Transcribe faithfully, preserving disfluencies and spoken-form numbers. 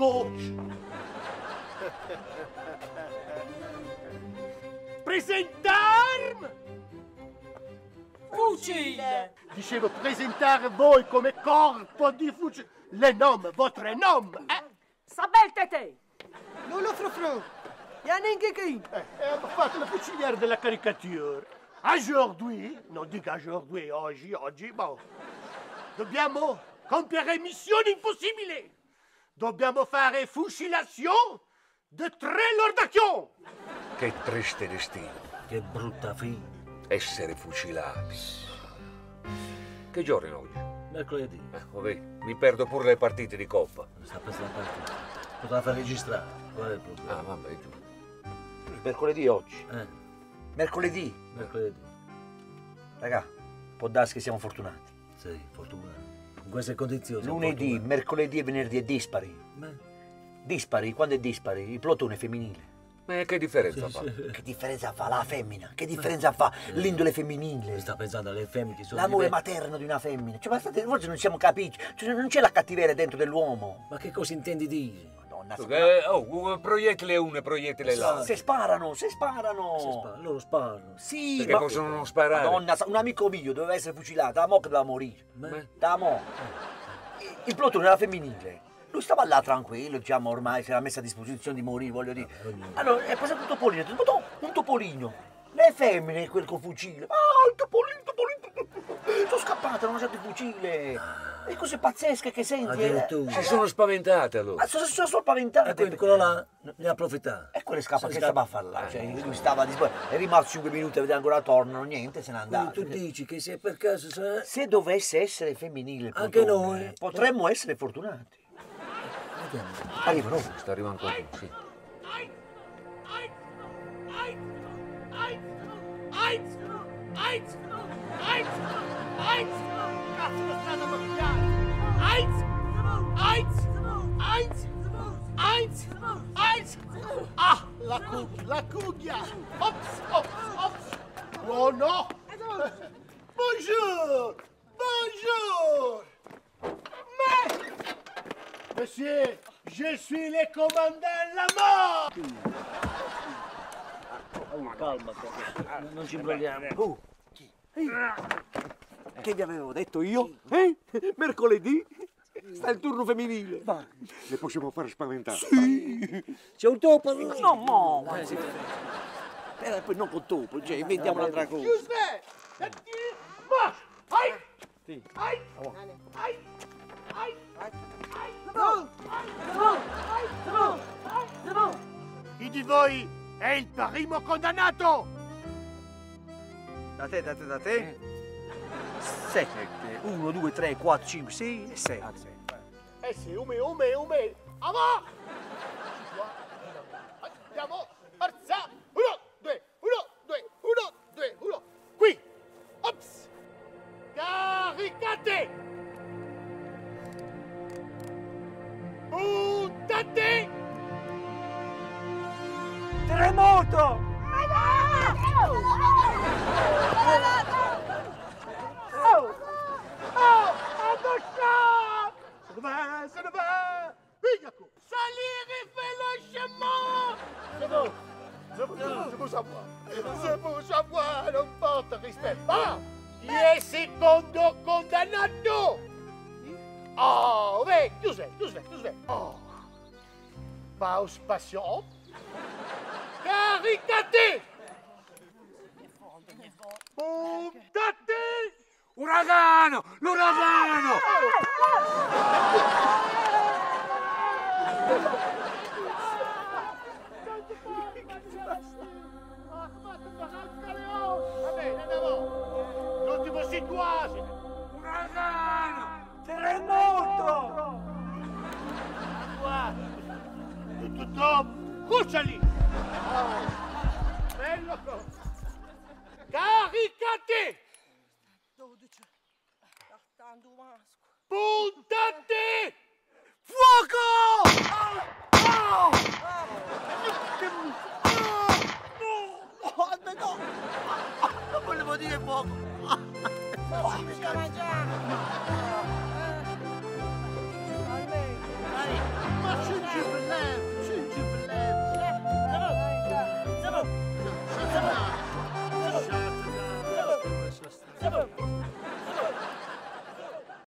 coach. Presentarmi! Fucile! Dicevo, presentare voi come corpo di fucile. Le nome, votre nome, eh? Sabel Tete! Lolo Frofro! Yannick Gekin! Eh, abbiamo fatto la fucilière della caricature. Aujourd'hui, non dico aujourd'hui, oggi, oggi, bon. Dobbiamo compiere missione impossibile. Dobbiamo fare fucilation di tre lordachion. Che triste destino. Che brutta fine. Essere fucilati. Che giorno è oggi? Mercoledì. Eh, vabbè, mi perdo pure le partite di coppa. Sta per la partita. Poteva far registrare. Qual è il problema? Ah, vabbè, giù. Mercoledì oggi. Eh, Mercoledì. mercoledì. Raga, può darsi che siamo fortunati. Sì, fortuna. In queste condizioni. siamo Lunedì, fortunati. mercoledì e venerdì è dispari. Beh, Dispari, quando è dispari? Il plotone è femminile. Ma che differenza sì, fa? sì. Che differenza fa la femmina? Che differenza fa l'indole femminile? Sta pensando alle femmine che sono L'amore diverse. materno di una femmina. Cioè, bastate, forse non siamo capiti. Cioè, non c'è la cattiveria dentro dell'uomo. Ma che cosa intendi dire? Madonna, Eh, oh, un proiettile uno e proiettile l'altro. se sparano, se sparano. Se spa- loro sparano. Sì, Perché ma... possono non sparare? Madonna, un amico mio doveva essere fucilato, da mo che doveva morire. Beh, Da mo. Il- Il plotone era femminile. Lui stava là tranquillo, diciamo, ormai si era messo a disposizione di morire, voglio dire. Allora, è passato un topolino, ha detto, "Madò, un topolino. Le femmine, quel col fucile. Ah, il topolino, il topolino. Sono scappate, hanno usato il fucile. E cose pazzesche che senti. eh. addirittura. Si sono spaventate allora. Ah, sono, sono, sono E spaventate. quindi quello là ne ha approfittato. E quello scappa, Se che scappa- stava a fare là? Cioè, lui stava a disposizione. È rimasto cinque minuti a vedere ancora tornano, niente, se n'è Quindi andato. tu dici che se per caso se... Se dovesse essere femminile il Anche plotone, noi. potremmo essere fortunati. Vediamo. Arrivano. Sta arrivando qualcuno, sì. Ah, la cucchia, la cucchia. Ops, ops, ops. Oh no. Bonjour, bonjour. Mais, monsieur, je suis le commandant Lamont. Oh, calma, non ci imbrogliamo. Oh, che vi avevo detto io? Eh? Mercoledì? Sta il turno femminile. Va. Le possiamo far spaventare. C'è un topo? No, mo. ma sì. Però poi non con topo, cioè inventiamo un'altra cosa. Giuseppe, marche. Aïe, Sì. aïe, aïe, aïe, aïe. Chi di voi è il primo condannato? Da te, da te, da te. Sette. Uno, due, tre, quattro, cinque, sei e sette. Eh sì, ume, ume, ume. Avanti! Andiamo, forza! Uno, due, uno, due, uno, due, uno. Qui! Ops! Caricate! Puntate! Terremoto! Oh! Oh! Addosciato! Se ne va, se ne va! Vigliaco! Salire velocemente! C'est bon! C'est bon, c'est bon, c'est bon savoir! C'est bon savoir, non porta rispetto! Ah! Chi è secondo condannato? Oh, beh, Giuseppe, Giuseppe, Giuseppe! Oh! Pause patient! Caricate! Puntate! Uragano! L'uragano! Va bene, andiamo! L'ultimo situazione! Uragano! Terremoto! Qua! Tutto cucciali! Bello! Caricate! Puntate! Fuoco! Ah! No, aspetta, no! Non volevo dire fuoco! Oh,